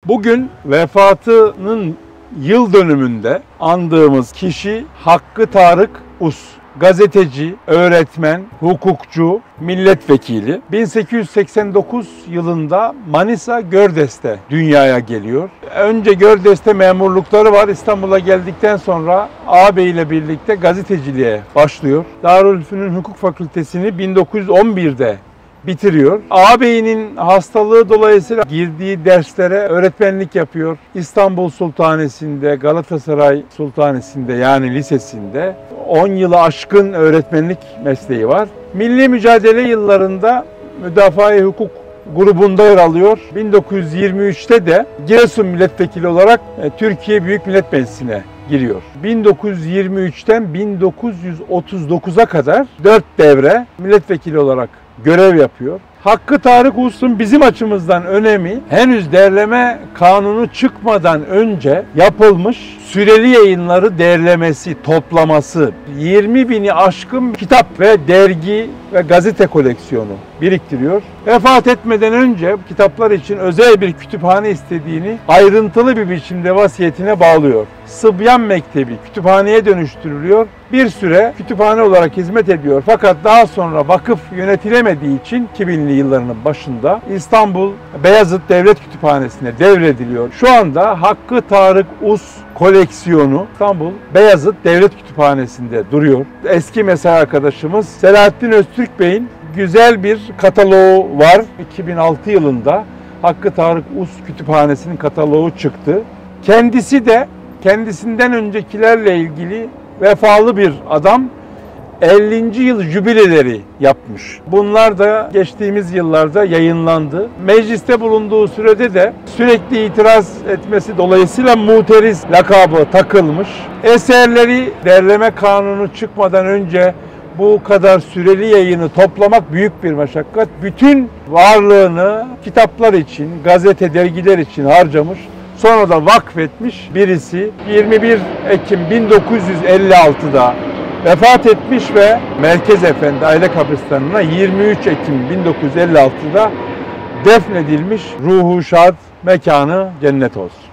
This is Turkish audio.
Bugün vefatının yıl dönümünde andığımız kişi Hakkı Tarık Us. Gazeteci, öğretmen, hukukçu, milletvekili. 1889 yılında Manisa Gördes'te dünyaya geliyor. Önce Gördes'te memurlukları var. İstanbul'a geldikten sonra ağabey ile birlikte gazeteciliğe başlıyor. Darülfünun Hukuk Fakültesini 1911'de bitiriyor. Ağabeyinin hastalığı dolayısıyla girdiği derslere öğretmenlik yapıyor. İstanbul Sultanesi'nde, Galatasaray Sultanesi'nde yani lisesinde 10 yılı aşkın öğretmenlik mesleği var. Milli mücadele yıllarında Müdafaa-i Hukuk grubunda yer alıyor. 1923'te de Giresun milletvekili olarak Türkiye Büyük Millet Meclisi'ne giriyor. 1923'ten 1939'a kadar 4 devre milletvekili olarak görev yapıyor. Hakkı Tarık Us'un bizim açımızdan önemi henüz derleme kanunu çıkmadan önce yapılmış süreli yayınları derlemesi, toplaması, 20 bini aşkın kitap ve dergi ve gazete koleksiyonu biriktiriyor. Vefat etmeden önce kitaplar için özel bir kütüphane istediğini ayrıntılı bir biçimde vasiyetine bağlıyor. Sıbyan Mektebi kütüphaneye dönüştürülüyor. Bir süre kütüphane olarak hizmet ediyor. Fakat daha sonra vakıf yönetilemediği için 2000'li yıllarının başında İstanbul Beyazıt Devlet Kütüphanesi'ne devrediliyor. Şu anda Hakkı Tarık Us koleksiyonu İstanbul Beyazıt Devlet Kütüphanesi'nde duruyor. Eski mesai arkadaşımız Selahattin Öztürk Bey'in güzel bir kataloğu var. 2006 yılında Hakkı Tarık Us Kütüphanesi'nin kataloğu çıktı. Kendisi de kendisinden öncekilerle ilgili vefalı bir adam. 50. yıl jübileleri yapmış. Bunlar da geçtiğimiz yıllarda yayınlandı. Mecliste bulunduğu sürede de sürekli itiraz etmesi dolayısıyla muteriz lakabı takılmış. Eserleri derleme kanunu çıkmadan önce bu kadar süreli yayını toplamak büyük bir meşakkat. Bütün varlığını kitaplar için, gazete, dergiler için harcamış. Sonra da vakfetmiş birisi 21 Ekim 1956'da vefat etmiş ve Merkez Efendi Aile Kabristanı'na 23 Ekim 1956'da defnedilmiş. Ruhu şad, mekanı cennet olsun.